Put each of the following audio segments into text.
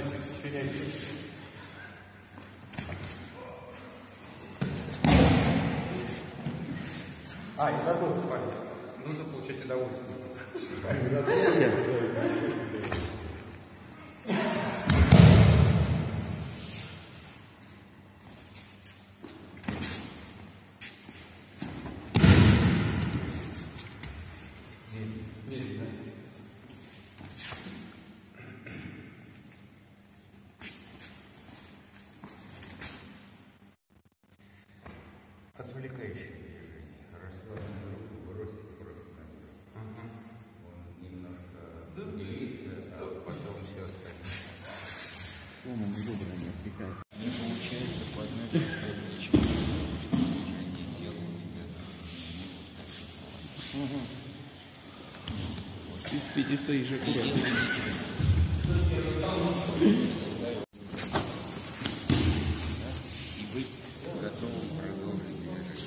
Давайте, сверяйте. И забыл, парни. Нужно получать удовольствие. Отвлекающее движение. Расслабленную руку бросить просто надо. Он немножко делится, а потом все остальное. Сломом удобно не отвлекается. Не получается по одной движение делал тебя. Ты стоишь аккуратно. И быть готовым продолжить движение.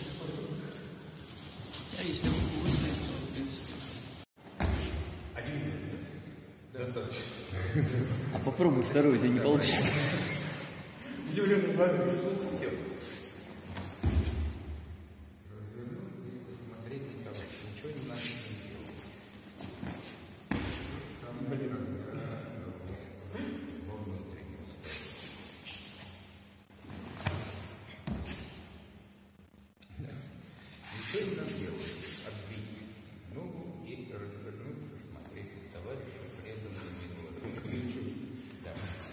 А если вы выстоите, то в принципе. Один. Достаточно. А попробуй второй, у тебя не получится. Удивленный глазами. Смотреть никого. Ничего не надо делать. Блин. Ничего не надо делать. Отбить ногу и развернуться, смотреть товарища преданными глазами. Да.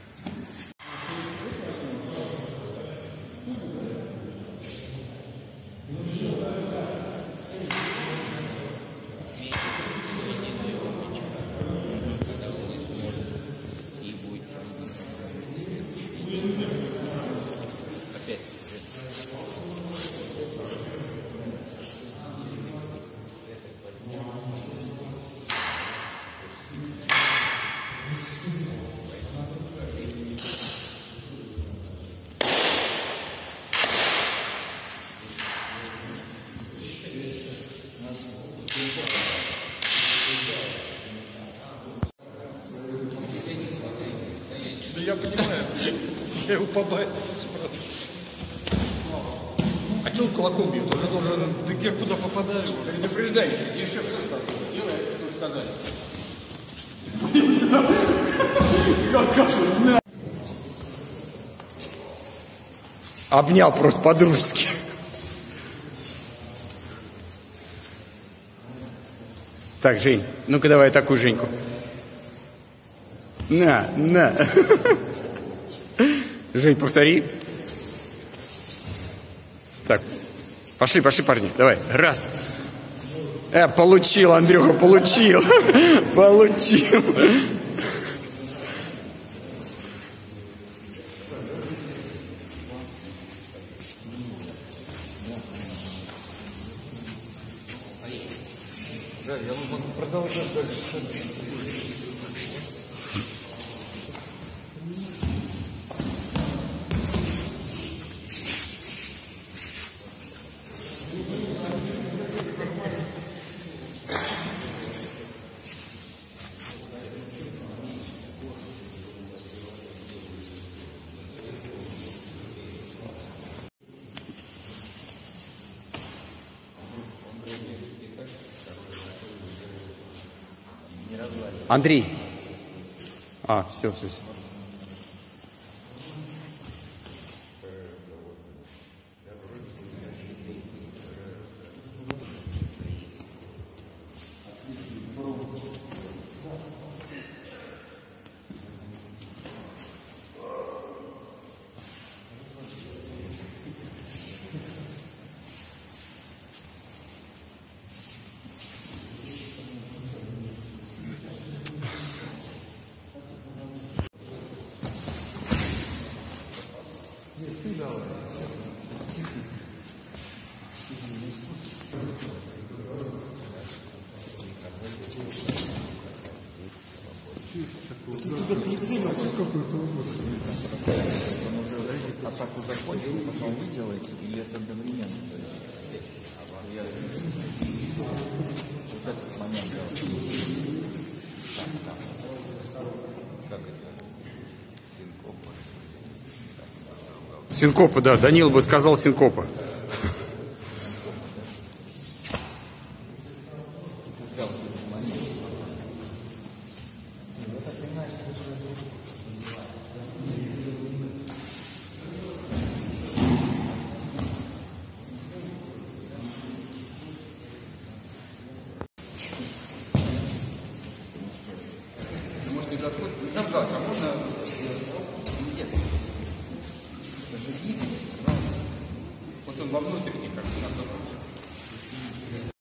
Да я понимаю, я его побаиваюсь просто. А что он кулаком бьет? Он же должен, да я куда попадаю? Предупреждающий, тебе шеф все сказал. Делай, что сказать. Обнял просто по-дружески. Так, Жень, ну-ка давай такую Женьку. На. Жень, повтори. Так, пошли, парни, давай, раз. Получил, Андрюха, получил. Получил. Да, я могу продолжать дальше. Андрей. Все. Туда прицельно все какой-то ужас. Он уже атаку закончил, потом вы делаете, или это одновременно? Вот этот момент. Как это? Синкопа, да. Данил бы сказал синкопа. Может, не заходит? Там как? А можно... Нет. Даже видно сразу. Вот он вовнутрь как-то находится.